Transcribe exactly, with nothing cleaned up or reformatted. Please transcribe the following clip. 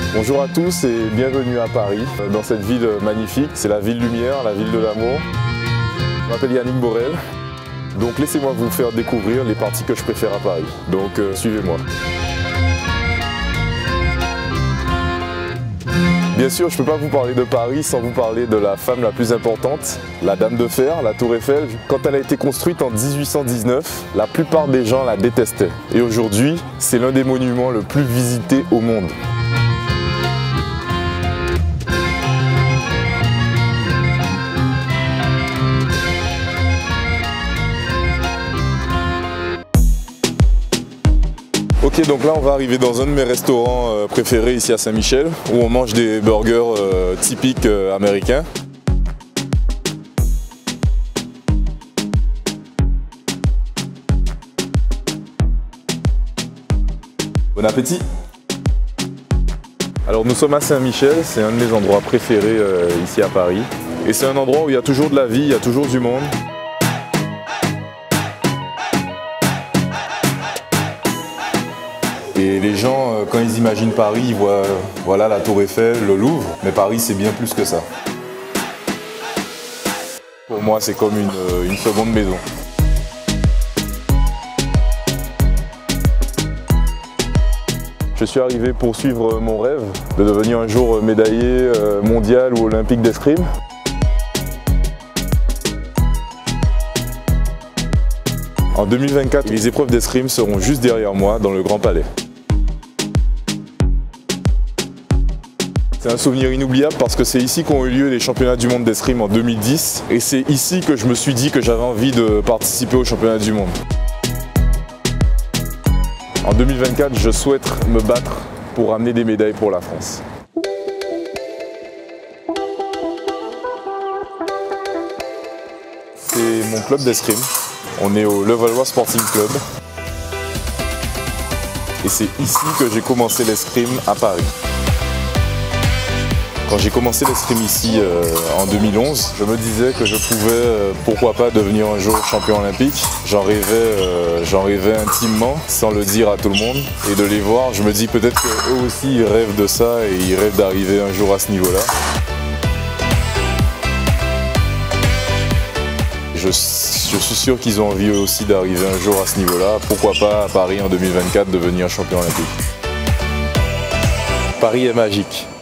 Bonjour à tous et bienvenue à Paris, dans cette ville magnifique. C'est la ville lumière, la ville de l'amour. Je m'appelle Yannick BOREL, donc laissez-moi vous faire découvrir les parties que je préfère à Paris. Donc euh, suivez-moi. Bien sûr, je ne peux pas vous parler de Paris sans vous parler de la femme la plus importante, la Dame de Fer, la Tour Eiffel. Quand elle a été construite en mille huit cent dix-neuf, la plupart des gens la détestaient. Et aujourd'hui, c'est l'un des monuments le plus visités au monde. Ok, donc là on va arriver dans un de mes restaurants euh, préférés ici à Saint-Michel, où on mange des burgers euh, typiques euh, américains. Bon appétit! Alors nous sommes à Saint-Michel, c'est un de mes endroits préférés euh, ici à Paris. Et c'est un endroit où il y a toujours de la vie, il y a toujours du monde. Et les gens, quand ils imaginent Paris, ils voient voilà, la Tour Eiffel, le Louvre, mais Paris c'est bien plus que ça. Pour moi c'est comme une, une seconde maison. Je suis arrivé pour suivre mon rêve de devenir un jour médaillé mondial ou olympique d'escrime. En deux mille vingt-quatre, les épreuves d'escrime seront juste derrière moi dans le Grand Palais. C'est un souvenir inoubliable parce que c'est ici qu'ont eu lieu les championnats du monde d'escrime en deux mille dix et c'est ici que je me suis dit que j'avais envie de participer aux championnats du monde. En deux mille vingt-quatre, je souhaite me battre pour amener des médailles pour la France. C'est mon club d'escrime. On est au Levallois Sporting Club. Et c'est ici que j'ai commencé l'escrime à Paris. Quand j'ai commencé l'escrime ici euh, en deux mille onze, je me disais que je pouvais, euh, pourquoi pas, devenir un jour champion olympique. J'en rêvais, euh, j'en rêvais intimement, sans le dire à tout le monde. Et de les voir, je me dis peut-être qu'eux aussi ils rêvent de ça et ils rêvent d'arriver un jour à ce niveau-là. Je, je suis sûr qu'ils ont envie eux aussi d'arriver un jour à ce niveau-là. Pourquoi pas à Paris en deux mille vingt-quatre devenir champion olympique. Paris est magique.